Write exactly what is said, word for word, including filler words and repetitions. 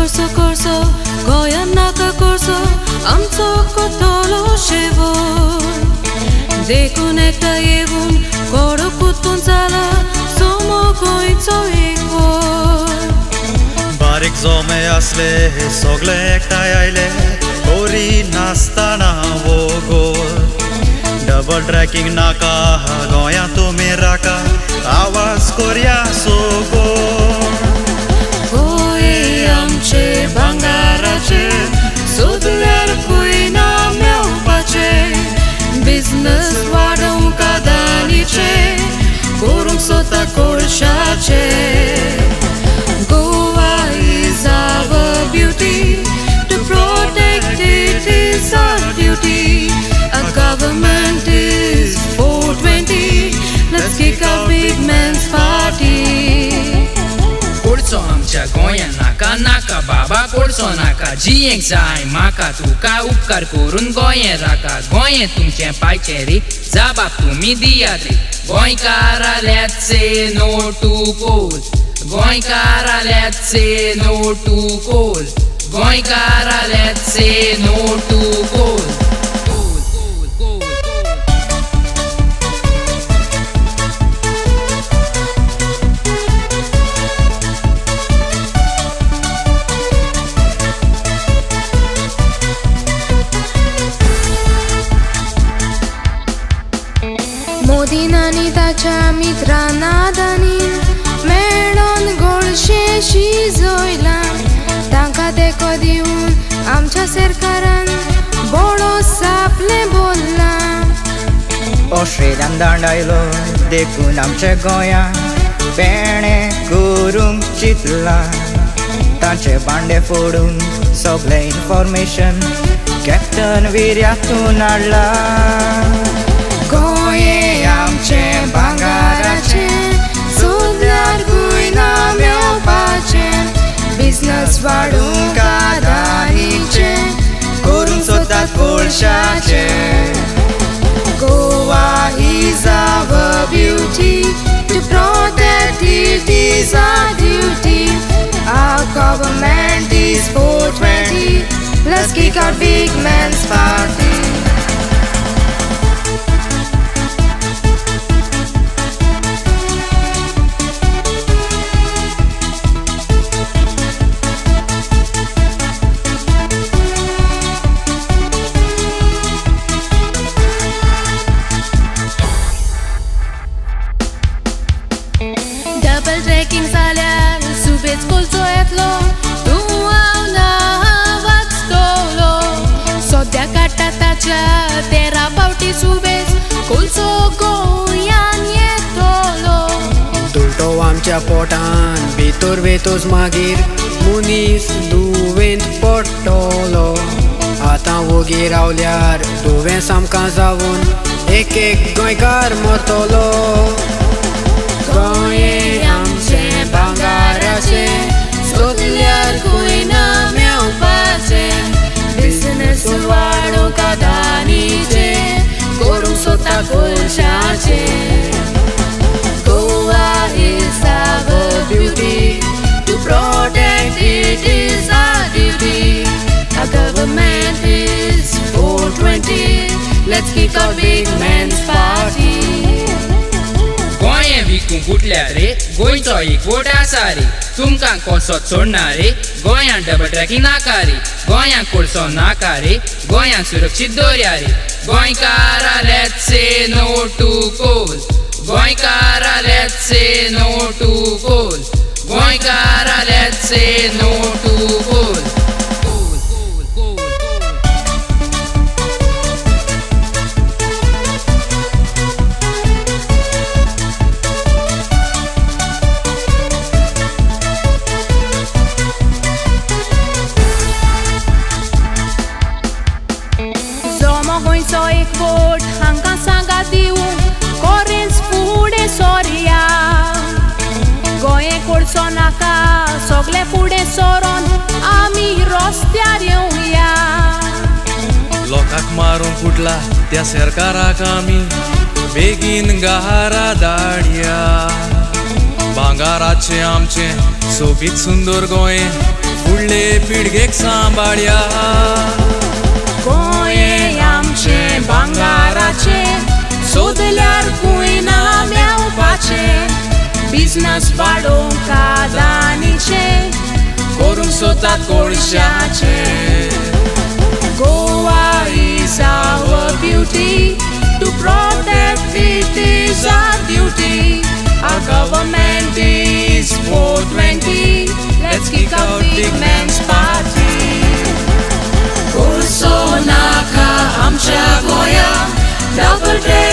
korso korso goyan naka korso amco kotolo shevon dekun ekta evun koro kutun zala somo koitso ekvor barik zome asle sogle ekta aile kori nastana vogo double tracking naka goya to meraka आवाज कोरिया सोगो goye amche bangarache sodler kuina meopache business wadam kadaniche kurung sota kolshache Goa is our beauty to protect it is our duty a government is four twenty let's kick a big man's party Kurso amcha goyan naka naka baba kurso naka jieng sai maka tuka upkar kurun goyen raka goyen tumche paicheri zabab tumi diadri goy kara let's say no to coal goy kara let's say no to coal goy kara let's say no to coal Modi नानी ताच्या मित्रांना दानी मेळोन गोडशे शिजोयला तांकां तेको दिवन आमच्या सरकारान बडो सापले बोलला ऑस्ट्रेलियान दांडायलो देखून आमच्या गोंयान पेणे करूंक चिंतला तांचे बांडे फोडून सगळे इन्फॉर्मेशन कॅप्टन विर्यातून हाडला गोंये आमचे भांगाराचे सोदल्यार गुयना मेवपाचे बिझनस वाडूंक आदानीचे करूंक सोदतात कोळशाचे Goa is our beauty to protect it is our duty our government is four twenty let's kick our big man's party Double trekking zaल्यार सुबेज कोलसो येतलो तूं हांव ना वाचतलो सद्या काडटा ताच्या तेरा फावटी सुबेज कोलसो गोंयान येतलो दुलटो आमच्या पोटान भितर वेतोच मागीर मनीस दुवेंत पडटलो आतां वोगी रावल्यार दुवेंस आमकां जावून एक एक गोंयकार मरतलो गोंये आमचे भांगाराचे सोदल्यार गुयना मेवपाचे बिझनस वाडोवंक आदानीचे करूंक सोदता कोळशाचे Goa is our beauty to protect it is our duty our government is four twenty let's kick our big man's party गोंये विकूंक गुटल्या रे गोंयचो एक वोट आसा रे तुमकां कोसोत सोडना रे गोंयान डबल ट्रॅकिंग नाका रे गोंयान कोळसो नाका रे गोंयान सुरक्षीत दवरया रे गोंयकारा let's say no to coal गोंयकारा let's say no to coal गोंयकारा let's say no to coal गोंयचो एक वोट हांकां सांगा दिवूंक कोरेंच फुडें सोरया गोंये कोळसो नाका सगळे फुडें सोरोन आमी रस्त्यार येवया लोकांक मारून फुटला त्या सरकाराक आमी बेगीन गारा धाडया भांगाराचे आमचे सोबीत सुंदर गोंय फुडले पिळगेक सांबाळया. गोंय आमचें भांगाराचे सोदल्यार गुयना मेवपाचे. बिझनस वाडोवंक अदानीचे करूंक सोदतात कोळशाचे. Goa is our beauty, to protect it is our duty. Our government is four twenty, let's kick out big man's party. Kurso naka amcha goya, double